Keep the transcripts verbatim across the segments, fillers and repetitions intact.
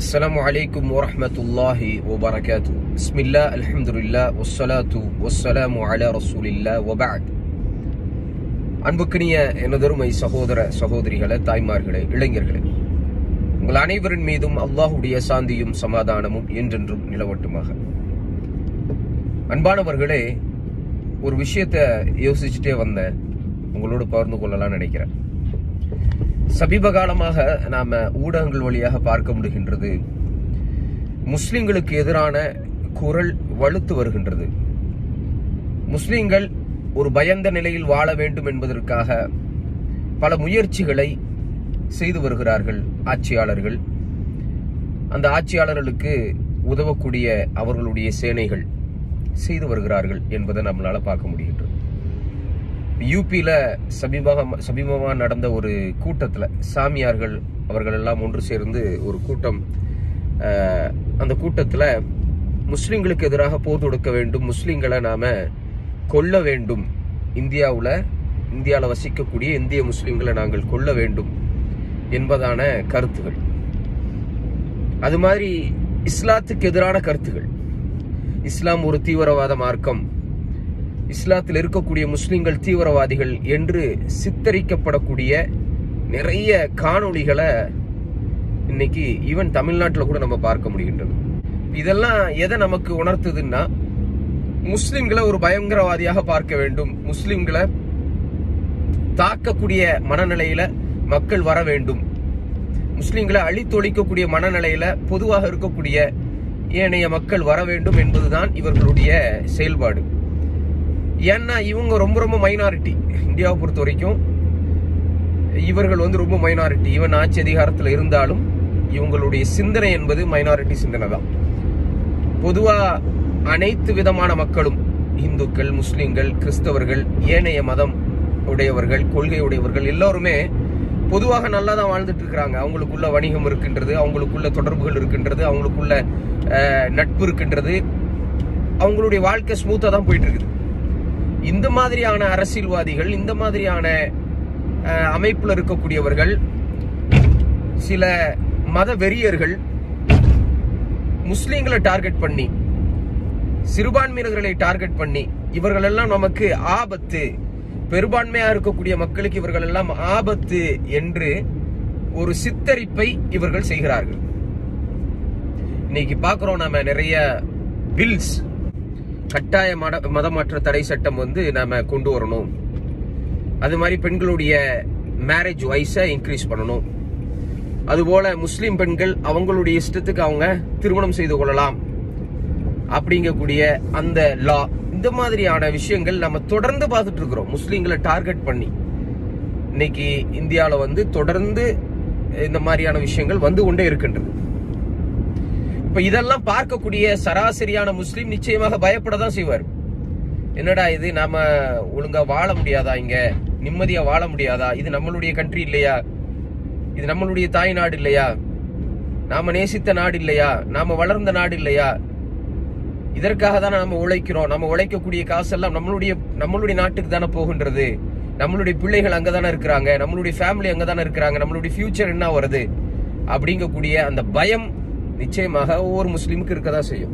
السلام عليكم ورحمة الله وبركاته. بسم الله الحمد لله والصلاة والسلام على رسول الله وبعد. அன்புக்கினிய எனதருமை சகோதர சகோதரிகளே, தாய்மார்களே, இளைஞர்களே, உங்கள் அனைவரின் மீதும் அல்லாஹ்வுடைய சாந்தியும் சமாதானமும் என்றென்றும் நிலவட்டுமாக. அன்பானவர்களே, ஒரு விஷயத்தை யோசிச்சுட்டே வந்தேன், உங்களோடு பகிர்ந்து கொள்ளலாம் நினைக்கிறேன். சமீப காலமாக நாம ஊடகங்கள் வழியாக பார்க்க முடிகின்றது, முஸ்லிம்களுக்கு எதிரான குரல் வலுத்து வருகின்றது. முஸ்லிம்கள் ஒரு பயந்த நிலையில் வாழ வேண்டும் என்பதற்காக பல முயற்சிகளை செய்து வருகிறார்கள் ஆட்சியாளர்கள். அந்த ஆட்சியாளர்களுக்கு உதவக்கூடிய அவர்களுடைய சேனைகள் செய்து வருகிறார்கள் என்பதை நம்மளால பார்க்க முடிகின்றது. யூபியில சமீபமாக சமீபமாக நடந்த ஒரு கூட்டத்தில் சாமியார்கள் அவர்கள் எல்லாம் ஒன்று சேர்ந்து ஒரு கூட்டம், அந்த கூட்டத்தில் முஸ்லிம்களுக்கு எதிராக போர் தொடுக்க வேண்டும், முஸ்லிம்களை நாம கொல்ல வேண்டும், இந்தியாவில் இந்தியாவில் வசிக்கக்கூடிய இந்திய முஸ்லிம்களை நாங்கள் கொல்ல வேண்டும் என்பதான கருத்துகள். அது மாதிரி இஸ்லாத்துக்கு எதிரான கருத்துகள். இஸ்லாம் ஒரு தீவிரவாத மார்க்கம், இஸ்லாத்தில் இருக்கக்கூடிய முஸ்லிம்கள் தீவிரவாதிகள் என்று சித்தரிக்கப்படக்கூடிய நிறைய காணொளிகளை இன்னைக்கு ஈவன் தமிழ்நாட்டில் கூட நம்ம பார்க்க முடிகின்றது. இதெல்லாம் எதை நமக்கு உணர்த்துதுன்னா, முஸ்லிம்களை ஒரு பயங்கரவாதியாக பார்க்க வேண்டும், முஸ்லிம்களை தாக்கக்கூடிய மனநிலையில மக்கள் வர வேண்டும், முஸ்லிம்களை அழித்தொழிக்கக்கூடிய மனநிலையில பொதுவாக இருக்கக்கூடிய ஏனைய மக்கள் வர வேண்டும் என்பதுதான் இவர்களுடைய செயல்பாடு. ஏன்னா இவங்க ரொம்ப ரொம்ப மைனாரிட்டி. இந்தியாவை பொறுத்த வரைக்கும் இவர்கள் வந்து ரொம்ப மைனாரிட்டி. இவன் ஆட்சி அதிகாரத்தில் இருந்தாலும் இவங்களுடைய சிந்தனை என்பது மைனாரிட்டி சிந்தனை தான். பொதுவா அனைத்து விதமான மக்களும், இந்துக்கள், முஸ்லிம்கள், கிறிஸ்தவர்கள், ஏனைய மதம் உடையவர்கள், கொள்கை உடையவர்கள் எல்லோருமே பொதுவாக நல்லா தான் வாழ்ந்துட்டு இருக்கிறாங்க. அவங்களுக்குள்ள வணிகம் இருக்கின்றது, அவங்களுக்குள்ள தொடர்புகள் இருக்கின்றது, அவங்களுக்குள்ள நட்பு இருக்கின்றது, அவங்களுடைய வாழ்க்கை ஸ்மூத்தா தான் போயிட்டு இருக்குது. இந்த மாதிரியான அரசியல்வாதிகள், இந்த மாதிரியான அமைப்புல இருக்கக்கூடியவர்கள், சில மத வெறியர்கள் முஸ்லிம்களை டார்கெட் பண்ணி, சிறுபான்மையினர்களை டார்கெட் பண்ணி, இவர்கள் எல்லாம் நமக்கு ஆபத்து, பெரும்பான்மையா இருக்கக்கூடிய மக்களுக்கு இவர்கள் எல்லாம் ஆபத்து என்று ஒரு சித்தரிப்பை இவர்கள் செய்கிறார்கள். இன்னைக்கு பாக்குறோம் நாம நிறைய பில்ஸ், கட்டாய மதமாற்ற தடை சட்டம் வந்து நாம கொண்டு வரணும், அது மாதிரி பெண்களுடைய மேரேஜ் வயசை இன்க்ரீஸ் பண்ணணும், அதுபோல முஸ்லிம் பெண்கள் அவங்களுடைய இஷ்டத்துக்கு அவங்க திருமணம் செய்து கொள்ளலாம் அப்படிங்கக்கூடிய அந்த லா, இந்த மாதிரியான விஷயங்கள் நம்ம தொடர்ந்து பார்த்துட்டு இருக்கிறோம். முஸ்லிம்களை டார்கெட் பண்ணி இன்னைக்கு இந்தியாவில் வந்து தொடர்ந்து இந்த மாதிரியான விஷயங்கள் வந்து கொண்டே இருக்கின்றது. இப்ப இதெல்லாம் பார்க்கக்கூடிய சராசரியான முஸ்லீம் நிச்சயமாக பயப்படதான் செய்வார். என்னடா இது, நாம ஒழுங்கா வாழ முடியாதா, இங்க நிம்மதியா வாழ முடியாதா, இது நம்மளுடைய கண்ட்ரி இல்லையா, இது நம்மளுடைய தாய் நாடு இல்லையா, நாம நேசித்த நாடு இல்லையா, நாம வளர்ந்த நாடு இல்லையா, இதற்காக தானே நம்ம உழைக்கிறோம், நம்ம உழைக்கக்கூடிய காசெல்லாம் நம்மளுடைய நம்மளுடைய நாட்டுக்கு தானே போகின்றது, நம்மளுடைய பிள்ளைகள் அங்கதானே இருக்கிறாங்க, நம்மளுடைய ஃபேமிலி அங்கதானே இருக்கிறாங்க, நம்மளுடைய ஃபியூச்சர் என்ன வருது அப்படிங்கக்கூடிய அந்த பயம் நிச்சயமாக ஒவ்வொரு முஸ்லிமுக்கு இருக்கதான் செய்யும்.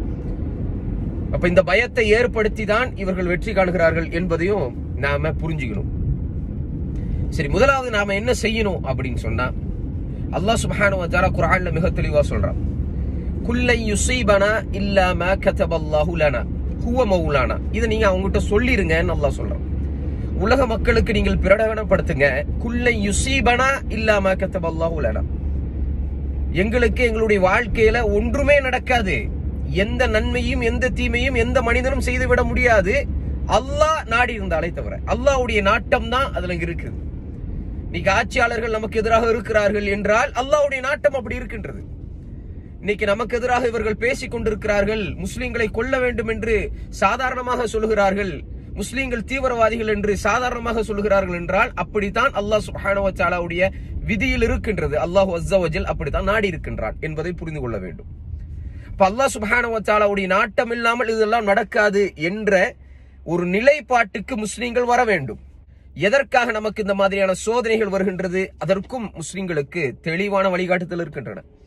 அப்ப இந்த பயத்தை ஏற்படுத்தி தான் இவர்கள் வெற்றி காணுகிறார்கள் என்பதையும் நாம புரிஞ்சுக்கணும். சரி, முதலாவது நாம என்ன செய்யணும் அப்படின்னு சொன்னா, அல்லாஹ் சுப்ஹானஹு வ தஆலா குர்ஆன்ல மிக தெளிவா சொல்றான், குல்லை யுஸீபனா இல்லா மா கதபல்லாஹு லனா ஹுவ மௌலானா. இத நீங்க அவங்ககிட்ட சொல்லிருங்கன்னு அல்லாஹ் சொல்றான். உலக மக்களுக்கு நீங்கள் பிரகடனப்படுத்துங்க, குல்லை யுஸீபனா இல்லா மா கதபல்லாஹு லனா, எங்களுக்கு எங்களுடைய வாழ்க்கையில ஒன்றுமே நடக்காது, எந்த நன்மையும் எந்த தீமையும் எந்த மனிதனும் செய்துவிட முடியாது, அல்லாஹ் நாடி இருந்தாலே தவிர. அல்லாஹ்வுடைய நாட்டம் தான் அதுல இருக்குது. இன்னைக்கு ஆட்சியாளர்கள் நமக்கு எதிராக இருக்கிறார்கள் என்றால் அல்லாஹ்வுடைய நாட்டம் அப்படி இருக்கின்றது. இன்னைக்கு நமக்கு எதிராக இவர்கள் பேசிக் கொண்டிருக்கிறார்கள், முஸ்லிம்களை கொல்ல வேண்டும் என்று சாதாரணமாக சொல்லுகிறார்கள், முஸ்லிம்கள் தீவிரவாதிகள் என்று சாதாரணமாக சொல்லுகிறார்கள் என்றால் அப்படித்தான் அல்லாஹ் சுப்ஹானஹு வ தஆலாவுடைய விதியில் இருக்கின்றது. அல்லாஹ் அஸ்ஸ வஜல் அப்படித்தான் நாடி இருக்கின்றான் என்பதை புரிந்து கொள்ள வேண்டும். இப்ப அல்லாஹ் சுப்ஹானஹு வ தஆலாவுடைய நாட்டம் இல்லாமல் இதெல்லாம் நடக்காது என்ற ஒரு நிலைப்பாட்டுக்கு முஸ்லிம்கள் வர வேண்டும். எதற்காக நமக்கு இந்த மாதிரியான சோதனைகள் வருகின்றது? அதற்கும் முஸ்லிம்களுக்கு தெளிவான வழிகாட்டுதல் இருக்கின்றன.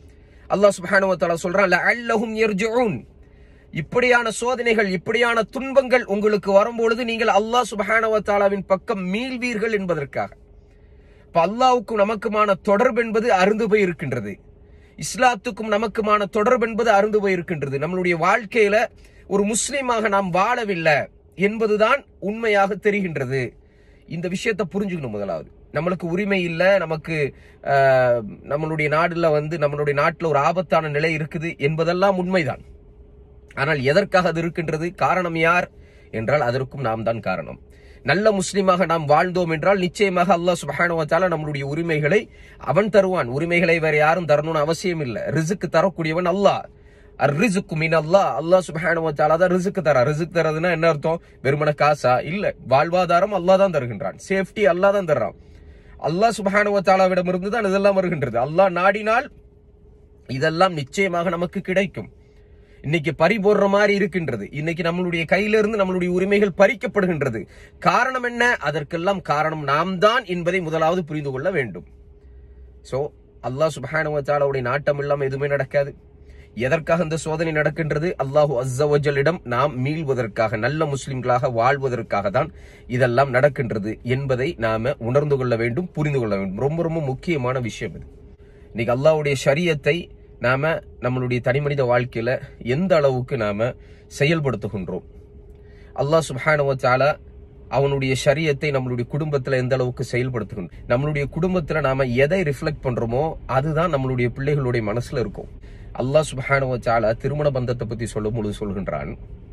அல்லாஹ் சுப்ஹானஹு வ தஆலா சொல்றான் லஅல்லஹும் யர்ஜூன். இப்படியான சோதனைகள், இப்படியான துன்பங்கள் உங்களுக்கு வரும்பொழுது நீங்கள் அல்லாஹ் சுப்ஹானஹு வ தஆலாவின் பக்கம் மீள்வீர்கள் என்பதற்காக. இப்ப அல்லாஹ்வுக்கும் நமக்குமான தொடர்பு என்பது அருந்து போய் இருக்கின்றது. இஸ்லாத்துக்கும் நமக்குமான தொடர்பு என்பது அருந்து போய் இருக்கின்றது. நம்மளுடைய வாழ்க்கையில ஒரு முஸ்லீமாக நாம் வாழவில்லை என்பதுதான் உண்மையாக தெரிகின்றது. இந்த விஷயத்தை புரிஞ்சுக்கணும். முதலாவது, நம்மளுக்கு உரிமை இல்லை, நமக்கு நம்மளுடைய நாடுல வந்து நம்மளுடைய நாட்டில் ஒரு ஆபத்தான நிலை இருக்குது என்பதெல்லாம் உண்மைதான். ஆனால் எதற்காக அது இருக்கின்றது? காரணம் யார் என்றால் அதற்கும் நாம் தான் காரணம். நல்ல முஸ்லீமாக நாம் வாழ்ந்தோம் என்றால் நிச்சயமாக அல்லாஹ் சுப்ஹானஹு வ தஆலா நம்மளுடைய உரிமைகளை அவன் தருவான். உரிமைகளை வேற யாரும் தரணும்னு அவசியம் இல்லை. ரிஸ்க் தரக்கூடியவன் அல்லாஹ். அர்ரிஸ்கு மினல்லாஹ். அல்லாஹ் சுப்ஹானஹு வ தஆலா தான் ரிஸ்க் தரா. ரிஸ்க் தரதுன்னா என்ன அர்த்தம்? வெறுமன காசா? இல்ல, வாழ்வாதாரம் அல்லாஹ் தான் தருகின்றான். சேஃப்டி அல்லாஹ் தான் தர்றான். அல்லாஹ் சுப்ஹானஹு வ தஆலாவிடம் இருந்து தான் இதெல்லாம் வருகின்றது. அல்லாஹ் நாடினால் இதெல்லாம் நிச்சயமாக நமக்கு கிடைக்கும். இன்னைக்கு பறி போடுற மாதிரி இருக்கின்றது. இன்னைக்கு நம்மளுடைய கையிலிருந்து நம்மளுடைய உரிமைகள் பறிக்கப்படுகின்றது. காரணம் என்ன? அதற்கெல்லாம் காரணம் நாம் தான் என்பதை முதலாவது புரிந்து கொள்ள வேண்டும். சோ அல்லாஹ் சுப்ஹானஹு வ தஆலாவுடைய நாட்டம் இல்லாம எதுவுமே நடக்காது. எதற்காக இந்த சோதனை நடக்கின்றது? அல்லாஹு அஸ்ஸ வ ஜல்லிடம் நாம் மீள்வதற்காக, நல்ல முஸ்லிம்களாக வாழ்வதற்காக தான் இதெல்லாம் நடக்கின்றது என்பதை நாம உணர்ந்து கொள்ள வேண்டும், புரிந்து கொள்ள வேண்டும். ரொம்ப ரொம்ப முக்கியமான விஷயம் இது. இன்னைக்கு அல்லாஹ்வுடைய ஷரியத்தை நாம நம்மளுடைய தனிமனித வாழ்க்கையில எந்த அளவுக்கு நாம செயல்படுத்துகின்றோம்? அல்லாஹ் சுப்ஹானஹு வ தஆலா அவனுடைய ஷரியத்தை நம்மளுடைய குடும்பத்துல எந்த அளவுக்கு செயல்படுத்துகின்றோம்? நம்மளுடைய குடும்பத்துல நாம எதை ரிஃப்ளெக்ட் பண்றோமோ அதுதான் நம்மளுடைய பிள்ளைகளுடைய மனசுல இருக்கும். அல்லாஹ் சுப்ஹானஹு வ தஆலா திருமண பந்தத்தை பத்தி சொல்லும் பொழுது சொல்கின்றான்,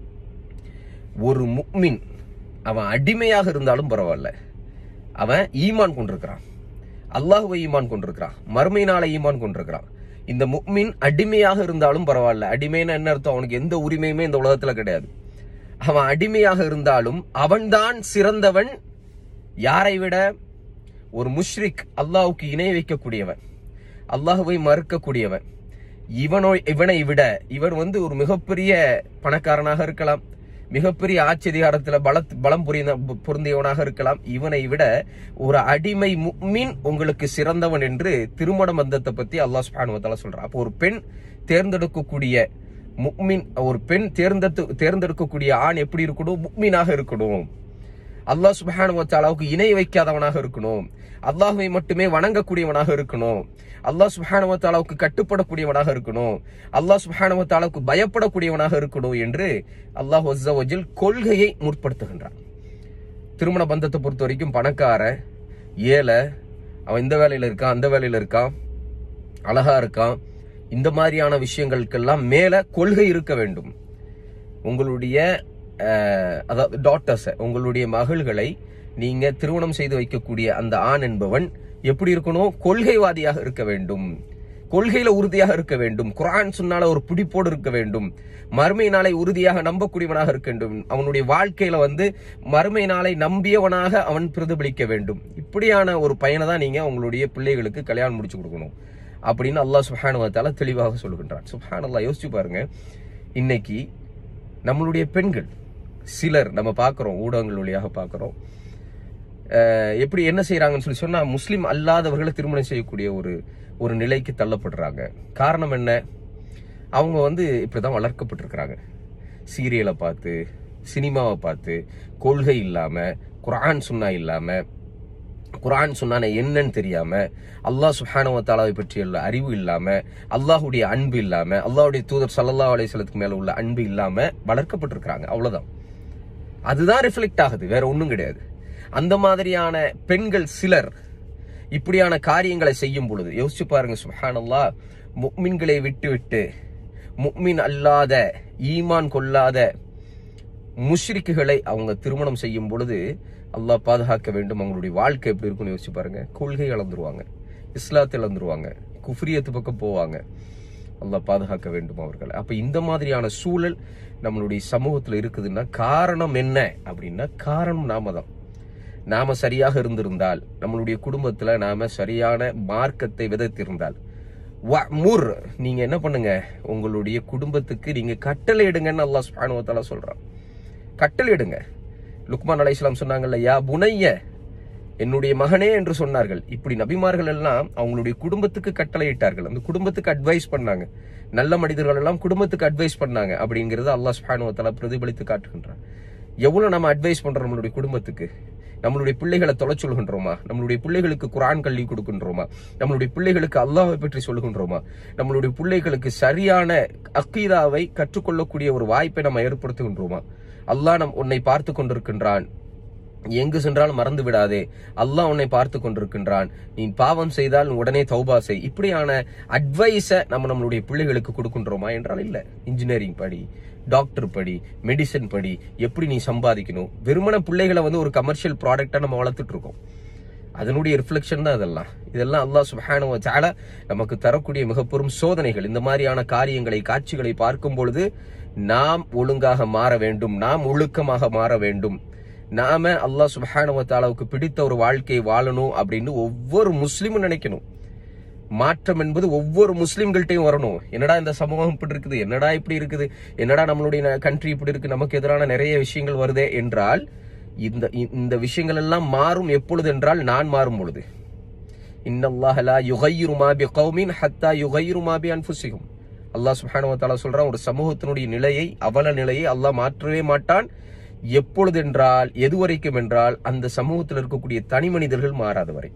ஒரு முஃமின் அவன் அடிமையாக இருந்தாலும் பரவாயில்ல, அவன் ஈமான் கொண்டிருக்கிறான், அல்லாஹ்வை ஈமான் கொண்டிருக்கிறான், மறுமை நாளை ஈமான் கொண்டிருக்கிறான். இந்த முஃமின் அடிமையாக இருந்தாலும் பரவாயில்ல. அடிமைன்னா என்ன அர்த்தம்? அவனுக்கு எந்த உரிமையுமே இந்த உலகத்துல கிடையாது. அவன் அடிமையாக இருந்தாலும் அவன்தான் சிறந்தவன். யாரை விட? ஒரு முஷ்ரிக், அல்லாஹ்வுக்கு இணை வைக்கக்கூடியவன், அல்லாஹ்வை மறுக்கக்கூடியவன். இவனோ இவனை விட இவர் வந்து ஒரு மிகப்பெரிய பணக்காரனாக இருக்கலாம், மிகப்பெரிய ஆட்சி அதிகாரத்துல பல பலம் புரிய பொருந்தியவனாக இருக்கலாம். இவனை விட ஒரு அடிமை முஃமின் உங்களுக்கு சிறந்தவன் என்று திருமண பந்தத்தை பத்தி அல்லாஹ் சுப்ஹானஹு வ தஆலா சொல்றான். அப்போ ஒரு பெண் தேர்ந்தெடுக்கக்கூடிய முஃமின், ஒரு பெண் தேர்ந்தெடு தேர்ந்தெடுக்கக்கூடிய ஆண் எப்படி இருக்கணும்? முஃமினாக இருக்கணும். அல்லாஹ் சுப்ஹானஹு வ தஆலாவுக்கு இணை வைக்காதவனாக இருக்கணும். அல்லாஹ்வை மட்டுமே வணங்கக்கூடியவனாக இருக்கணும். அல்லாஹ் சுப்ஹானஹு வ தஆலாவுக்கு கட்டுப்படக்கூடியவனாக இருக்கணும். அல்லாஹ் சுப்ஹானஹு வ தஆலாவுக்கு பயப்படக்கூடியவனாக இருக்கணும் என்று அல்லாஹ் அஸ்ஸ வ ஜல் கொள்கையை முற்படுத்துகின்றான். திருமண பந்தத்தை பொறுத்த வரைக்கும் பணக்கார, ஏழை, அவன் இந்த வேலையில இருக்கான், அந்த வேலையில இருக்கான், அழகா இருக்கான், இந்த மாதிரியான விஷயங்களுக்கெல்லாம் மேல கொள்கை இருக்க வேண்டும். உங்களுடைய அதாவது டாட்டர்ஸ், உங்களுடைய மகள்களை நீங்க திருமணம் செய்து வைக்கக்கூடிய அந்த ஆண் என்பவன் எப்படி இருக்கணும்? கொள்கைவாதியாக இருக்க வேண்டும், கொள்கையில உறுதியாக இருக்க வேண்டும், குர்ஆன் சுன்னால ஒரு பிடிப்போடு இருக்க வேண்டும், மறுமை நாளை உறுதியாக நம்பக்கூடியவனாக இருக்க வேண்டும், அவனுடைய வாழ்க்கையில வந்து மறுமை நாளை நம்பியவனாக அவன் பிரதிபலிக்க வேண்டும். இப்படியான ஒரு பையனை தான் நீங்க உங்களுடைய பிள்ளைகளுக்கு கல்யாணம் முடிச்சு கொடுக்கணும் அப்படின்னு அல்லாஹ் சுப்ஹானஹு வ தஆலா தெளிவாக சொல்கின்றான். சுப்ஹானல்லாஹ், யோசிச்சு பாருங்க. இன்னைக்கு நம்மளுடைய பெண்கள் சிலர் நம்ம பார்க்கிறோம், ஊடகங்கள் வழியாக பார்க்கிறோம், எப்படி என்ன செய்யறாங்கன்னு சொல்லி சொன்னா முஸ்லிம் அல்லாதவர்களை திருமணம் செய்யக்கூடிய ஒரு ஒரு நிலைக்கு தள்ளப்படுறாங்க. காரணம் என்ன? அவங்க வந்து இப்படிதான் வளர்க்கப்பட்டிருக்கிறாங்க. சீரியலை பார்த்து, சினிமாவை பார்த்து, கொள்கை இல்லாம, குர்ஆன் சுன்னா இல்லாம, குர்ஆன் சுன்னா என்னன்னு தெரியாம, அல்லாஹ் சுப்ஹானஹு வ தஆலாவை பற்றிய அறிவு இல்லாம, அல்லாஹ்வுடைய அன்பு இல்லாம, அல்லாஹ்வுடைய தூதர் ஸல்லல்லாஹு அலைஹி வஸல்லத்துக்கு மேல உள்ள அன்பு இல்லாம வளர்க்கப்பட்டிருக்கிறாங்க. அவ்வளவுதான். அதுதான் ரிஃப்ளெக்ட் ஆகுது, வேற ஒண்ணும் கிடையாது. அந்த மாதிரியான பெண்கள் சிலர் இப்படியான காரியங்களை செய்யும் பொழுது யோசிச்சு பாருங்க. சுப்ஹானல்லாஹ், முஃமின்களை விட்டு விட்டு முஃமின் அல்லாத, ஈமான் கொள்ளாத முஷ்ரிக்குகளை அவங்க திருமணம் செய்யும் பொழுது அல்லாஹ் பாதுகாக்க வேண்டும். அவங்களுடைய வாழ்க்கை எப்படி இருக்குன்னு யோசிச்சு பாருங்க. கொள்கை இழந்துருவாங்க, இஸ்லாத்தை இழந்துருவாங்க, குஃப்ரியத்து பக்கம் போவாங்க. அல்லாஹ் பாதுகாக்க வேண்டும் அவர்கள். அப்ப இந்த மாதிரியான சூழல் நம்மளுடைய சமூகத்துல இருக்குதுன்னா காரணம் என்ன அப்படின்னா, காரணம் நாம தான். நாம சரியாக இருந்திருந்தால், நம்மளுடைய குடும்பத்துல நாம சரியான மார்க்கத்தை விதைத்திருந்தால், வஅ்முர், நீங்க என்ன பண்ணுங்க, உங்களுடைய குடும்பத்துக்கு நீங்க கட்டளை இடுங்கன்னு அல்லாஹ் சுப்ஹானஹு வ தஆலா சொல்றான். கட்டளை இடுங்க. லுக்மான் அலைஹிஸ்ஸலாம் சொன்னாங்கல்ல, யா புனைய, என்னுடைய மகனே என்று சொன்னார்கள். இப்படி நபிமார்கள் எல்லாம் அவங்களுடைய குடும்பத்துக்கு கட்டளையிட்டார்கள். அந்த குடும்பத்துக்கு அட்வைஸ் பண்ணாங்க. நல்ல மனிதர்கள் எல்லாம் குடும்பத்துக்கு அட்வைஸ் பண்ணாங்க அப்படிங்கிறது அல்லாஹ் சுப்ஹானஹு வ தஆலா பிரதிபலித்து காட்டுகின்றான். எவ்வளவு நம்ம அட்வைஸ் பண்றோம் நம்மளுடைய குடும்பத்துக்கு? நம்மளுடைய பிள்ளைகளை தொலை சொல்கின்றோமா? நம்மளுடைய பிள்ளைகளுக்கு குர்ஆன் கல்வி கொடுக்கின்றோமா? நம்மளுடைய பிள்ளைகளுக்கு அல்லாஹ்வை பற்றி சொல்லுகின்றோமா? நம்மளுடைய பிள்ளைகளுக்கு சரியான அக்கீதாவை கற்றுக்கொள்ளக்கூடிய ஒரு வாய்ப்பை நம்ம ஏற்படுத்துகின்றோமா? அல்லாஹ் நம் உன்னை பார்த்து கொண்டிருக்கின்றான், எங்கு சென்றாலும் மறந்து விடாதே, அல்லாஹ் உன்னை பார்த்து கொண்டிருக்கின்றான், நீ பாவம் செய்தால் உடனே தௌபா செய், இப்படியான அட்வைஸை நம்ம நம்மளுடைய பிள்ளைகளுக்கு கொடுக்கின்றோமா என்றால் இல்ல. இன்ஜினியரிங் படி, டாக்டர் படி, மெடிசன் படி, எப்படி நீ சம்பாதிக்கணும், வெறுமன பிள்ளைகளை வந்து ஒரு கமர்ஷியல் ப்ராடக்டா நம்ம வளர்த்துட்டு இருக்கோம். அதனுடைய ரிஃப்ளெக்ஷன் தான் இதெல்லாம். இதெல்லாம் அல்லாஹ் சுப்ஹானஹு வ தஆலா நமக்கு தரக்கூடிய மிக பெரும் சோதனைகள். இந்த மாதிரியான காரியங்களை, காட்சிகளை பார்க்கும் பொழுது நாம் ஒழுங்காக மாற வேண்டும், நாம் ஒழுக்கமாக மாற வேண்டும், நாம அல்லாஹ் சுப்ஹானஹு வ தஆலாவுக்கு பிடித்த ஒரு வாழ்க்கையை வாழணும் அப்படின்னு ஒவ்வொரு முஸ்லிமும் நினைக்கணும். மாற்றம் என்பது ஒவ்வொரு முஸ்லிம்கள்ட்டையும் வரணும். என்னடா இந்த சமூகம் இப்படி இருக்குது, என்னடா இப்படி இருக்குது, என்னடா நம்மளுடைய கண்ட்ரி இப்படி இருக்கு, நமக்கு எதிரான நிறைய விஷயங்கள் வருதே என்றால் இந்த இந்த விஷயங்கள் எல்லாம் மாறும் எப்பொழுது என்றால் நான் மாறும் பொழுது. இன்னல்லாஹ லா யுகையிரு மா பிகௌமின் ஹத்தா யுகையிரு மா பி அன்ஃபுஸிஹும். அல்லாஹ் சுப்ஹானஹு வ தஆலா சொல்றான், ஒரு சமூகத்தினுடைய நிலையை, அவல நிலையை அல்லாஹ் மாற்றவே மாட்டான். எப்பொழுது என்றால், எதுவரைக்கும் என்றால், அந்த சமூகத்தில் இருக்கக்கூடிய தனி மனிதர்கள் மாறாத வரை.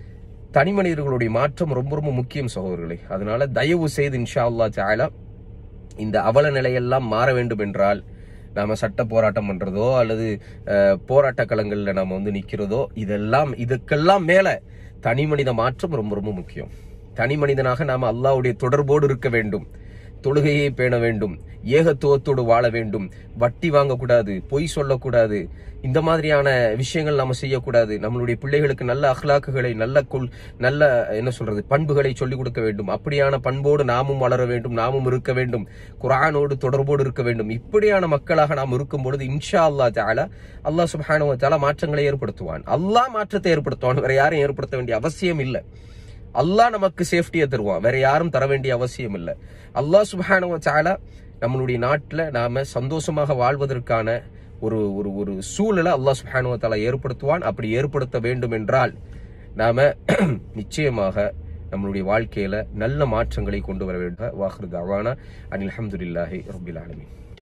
தனி மனிதர்களுடைய மாற்றம் ரொம்ப ரொம்ப முக்கியம் சகோதரர்களே. அதனால தயவு செய்து இன்ஷா அல்லாஹ் தஆலா இந்த அவல நிலையெல்லாம் மாற வேண்டும் என்றால் நாம சட்ட போராட்டம் பண்றதோ அல்லது போராட்ட களங்கள்ல நாம வந்து நிக்கிறதோ, இதெல்லாம் இதுக்கெல்லாம் மேல தனி மனித மாற்றம் ரொம்ப ரொம்ப முக்கியம். தனி மனிதனாக நாம அல்லாஹ்வுடைய தொடர்போடு இருக்க வேண்டும், தொழுகையை பேண வேண்டும், ஏகத்துவத்தோடு வாழ வேண்டும், வட்டி வாங்கக்கூடாது, பொய் சொல்லக்கூடாது, இந்த மாதிரியான விஷயங்கள் நாம செய்யக்கூடாது. நம்மளுடைய பிள்ளைகளுக்கு நல்ல அஹ்லாக்குகளை, நல்ல கொள் நல்ல என்ன சொல்றது பண்புகளை சொல்லிக் கொடுக்க வேண்டும். அப்படியான பண்போடு நாமும் வளர வேண்டும், நாமும் இருக்க வேண்டும், குர்ஆனோடு தொடர்போடு இருக்க வேண்டும். இப்படியான மக்களாக நாம் இருக்கும் பொழுது இன்ஷா அல்லாஹ் தஆலா அல்லாஹ் சுப்ஹானஹு வ தஆலா மாற்றங்களை ஏற்படுத்துவான். அல்லாஹ் மாற்றத்தை ஏற்படுத்துவான், வேற யாரும் ஏற்படுத்த வேண்டிய அவசியம் இல்லை. அல்லாஹ் நமக்கு சேஃப்டியை தருவான், வேற யாரும் தர வேண்டிய அவசியம் இல்லை. அல்லாஹ் சுப்ஹானஹு வ தஆலா நம்மளுடைய நாட்டுல நாம சந்தோஷமாக வாழ்வதற்கான ஒரு ஒரு ஒரு சூழலை அல்லாஹ் சுப்ஹானஹு வ தஆலா ஏற்படுத்துவான். அப்படி ஏற்படுத்த வேண்டும் என்றால் நாம நிச்சயமாக நம்மளுடைய வாழ்க்கையில நல்ல மாற்றங்களை கொண்டு வர வேண்டும். வாஹிரு தஅவானா அனில் ஹம்துலில்லாஹி ரப்பில் ஆலமீன்.